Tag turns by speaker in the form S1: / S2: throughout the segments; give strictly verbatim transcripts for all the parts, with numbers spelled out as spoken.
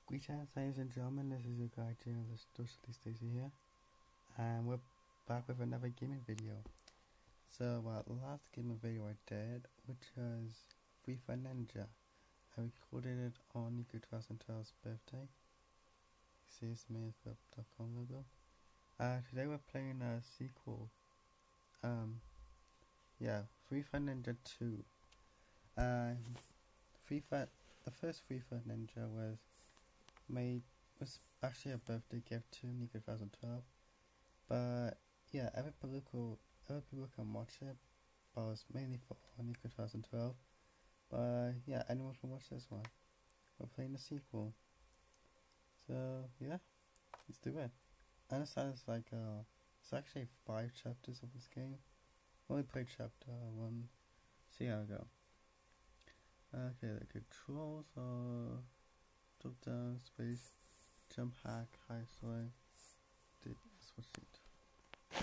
S1: Greetings, ladies and gentlemen, this is your guy journalist Dusty Stacy here, and we're back with another gaming video. So, uh, the last gaming video I did, which was Free Fire Ninja, I recorded it on Nico twenty twelve's birthday. See it's smith web dot com logo. Uh, today we're playing a sequel. Um, yeah, Free Fire Ninja two. Uh, Free Fire, the first Free Fire Ninja was made was actually a birthday gift to Nico twenty twelve, but yeah, other people other people can watch it, but it's mainly for Nico twenty twelve. But yeah, anyone can watch this one. We're playing the sequel, so yeah, let's do it. I understand it's like uh, it's actually five chapters of this game. I only played chapter one. See how it go. Okay, the controls are drop down, space, jump, hack, high swing. Did switch it.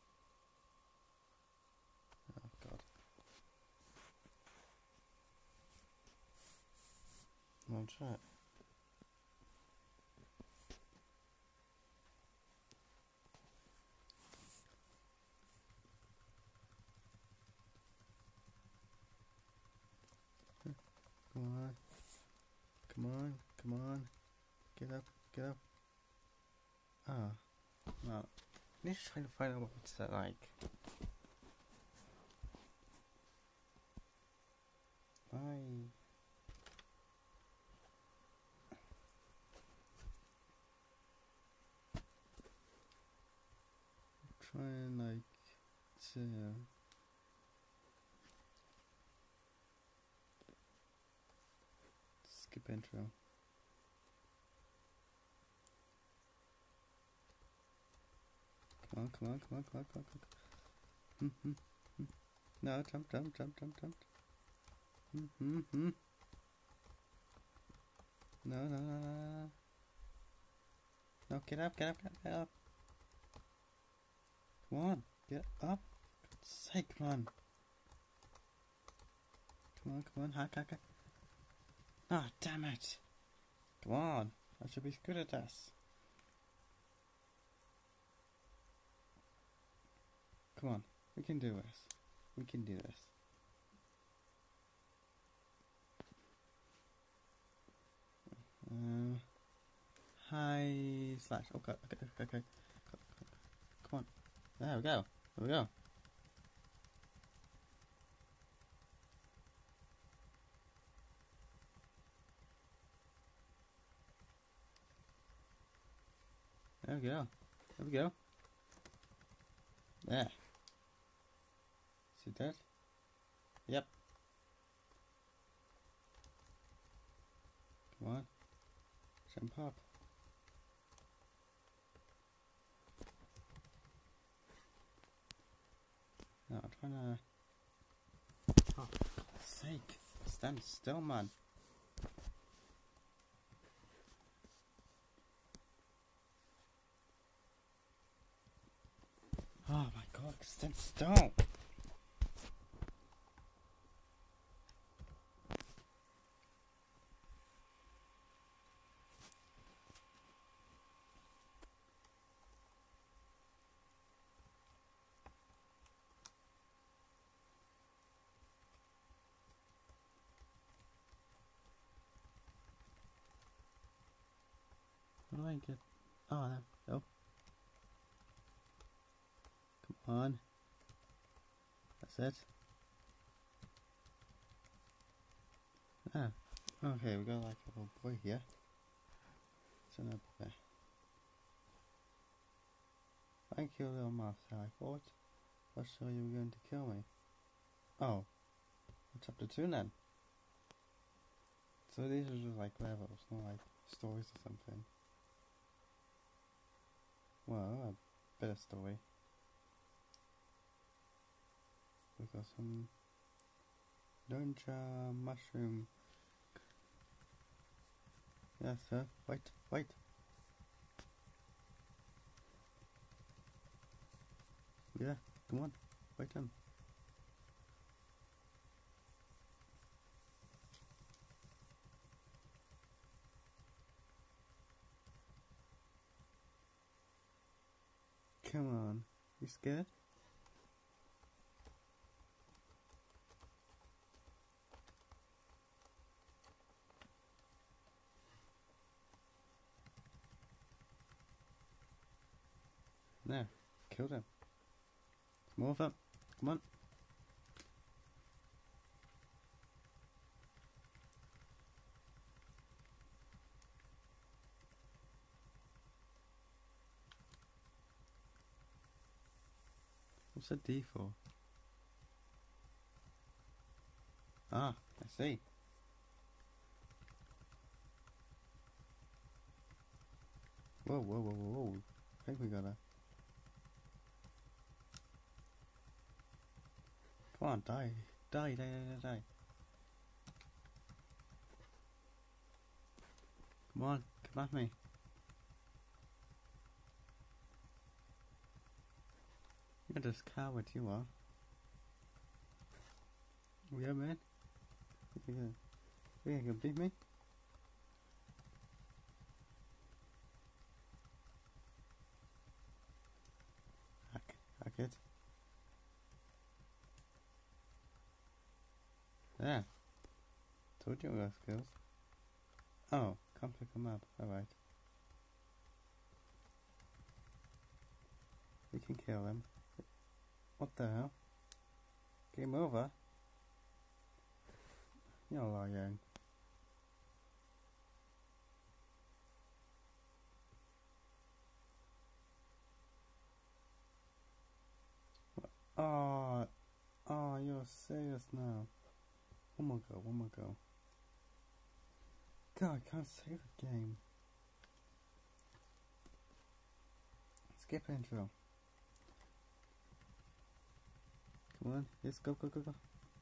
S1: Oh god. I'll try it. Come on. Come on, come on. Get up, get up. Ah. No. I'm just trying to find out what it's like. I trying like to skip intro. Come on, come on, come on, come on, come on, come on. Hmm, hmm, hmm. No, jump, jump, jump, jump, jump. Hmm, hmm, hmm. No, no, no, no, no. No, get up, get up, get up, get up. Come on, get up. For God's sake, come on. Come on, come on, hack, hack, hack. Ah, oh, damn it. Come on, I should be good at this. Come on, we can do this. We can do this. Uh, high slash. Okay, okay, okay, okay. Come on. There we go. There we go. There we go. There we go. There. See that? Yep. Come on. Jump up. No, I'm trying to... Oh, for God's sake. Stand still, man. Oh my god, stand still. How do I get... Oh, there we go. Come on. That's it. Ah. Okay, we got like a little boy here. It's another boy. Thank you, little master. I thought I was sure you were going to kill me. Oh. Chapter two then. So these are just like levels, not like stories or something. Well, a bit of story. We got some Ninja mushroom. Yes, sir. Wait, wait. Yeah, come on. Wait him. Come on. You scared? There. Killed him. More of them. Come on. What's a D for? Ah, I see. Whoa, whoa, whoa, whoa, whoa. I think we gotta... Come on, die. Die, die, die, die, die. Come on, come at me. You're just coward, you are. Yeah, man. You think you think you can beat me? Hack, hack it. There. Told you we got skills. Oh, can't pick them up. Alright. We can kill him. What the hell? Game over? You're lying. Oh, oh, you're serious now. One more go, one more go. God, I can't save the game. Skip intro. Come on, yes, go, go, go, go.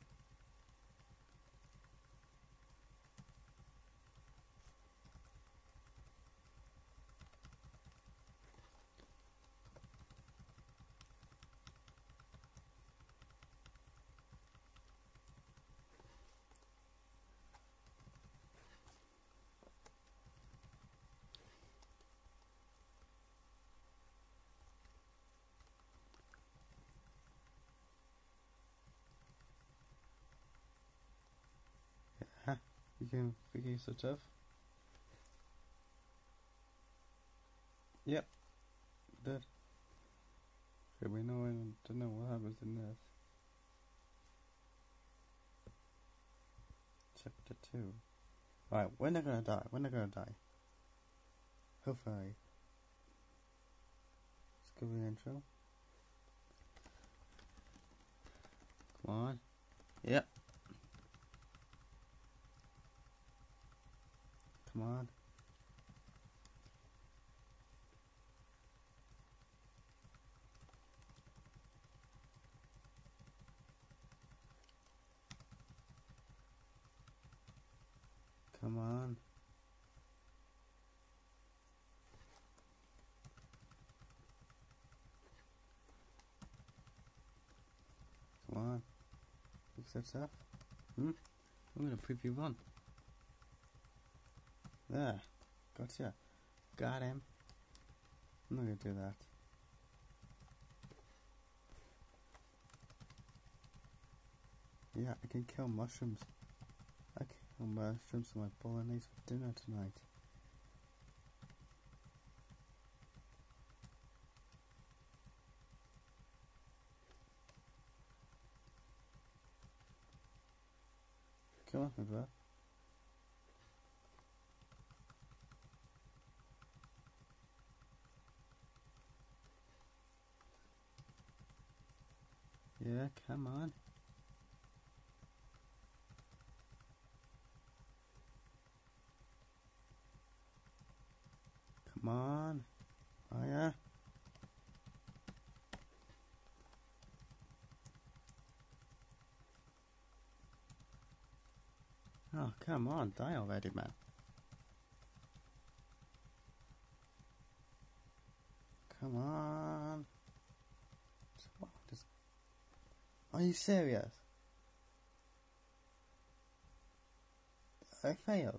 S1: Yeah, you can figure you so tough. Yep, did. Okay, we know I don't know what happens in this. Chapter two. Alright, we're not gonna die. We're not gonna die. Hopefully. Let's go to the intro. Come on. Yep. Come on. Come on. Come on. Fix that stuff. Hmm? I'm gonna preview one. There. Gotcha. Got him. I'm not gonna do that. Yeah, I can kill mushrooms. I can kill mushrooms for my bolognese for dinner tonight. Come on, my bro. Yeah, come on. Come on. Oh yeah. Oh, come on, die already, man. Come on. Are you serious? I failed.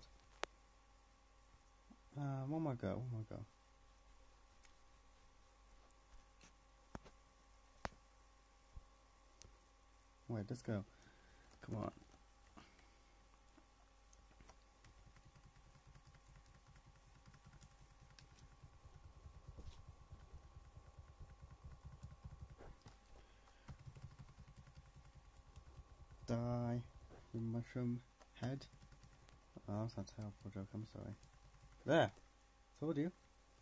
S1: Uh, one more go, one more go. Wait, let's go. Come on. Die, you mushroom head. Oh, that's not a helpful joke, I'm sorry. There! Told you.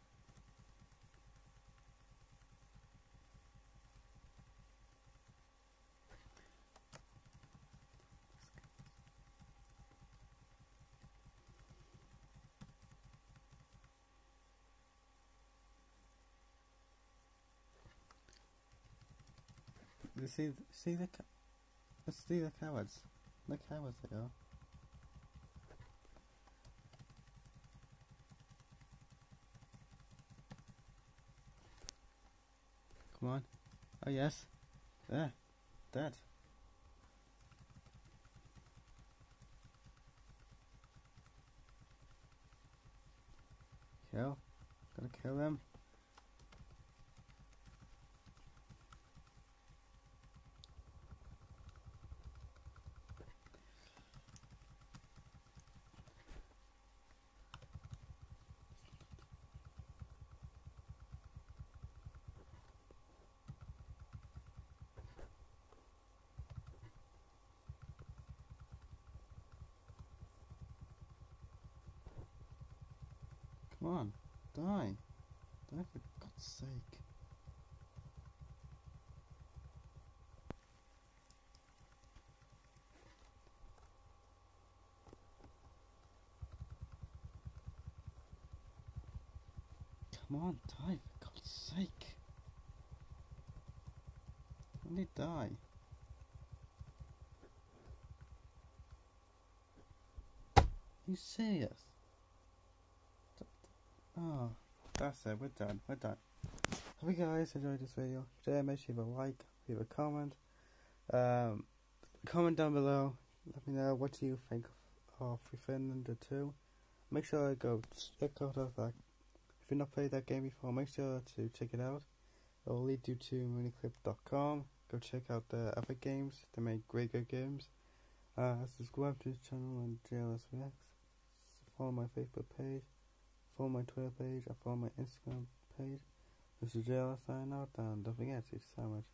S1: You see, see the, let's see the cowards. The cowards they are. Come on. Oh yes. There. Dead. Kill. Gotta kill them. Come on. Die. Die for God's sake. Come on, die for God's sake. Only die. Are you serious? Oh, that's it, we're done, we're done. Hope you guys enjoyed this video. If you did, make sure you leave a like, leave a comment. Um, comment down below, let me know what you think of, of Finland two. Make sure to go check out that. If you've not played that game before, make sure to check it out. It will lead you to miniclip dot com. Go check out the other games, they make great good games. Uh, subscribe to this channel and J L S Reacts. Follow my Facebook page, follow my Twitter page, and follow my Instagram page. This is J L S signing out, and don't forget, thank you so much.